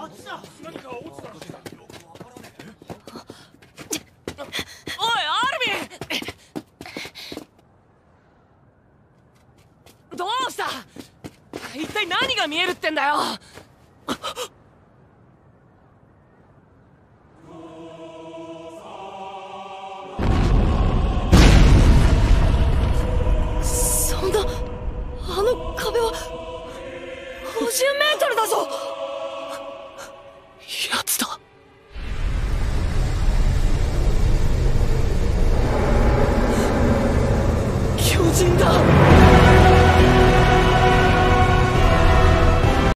何か落ちたらしい。 おいアルビン、どうした？一体何が見えるってんだよ。そんな、あの壁は50メートルだぞ。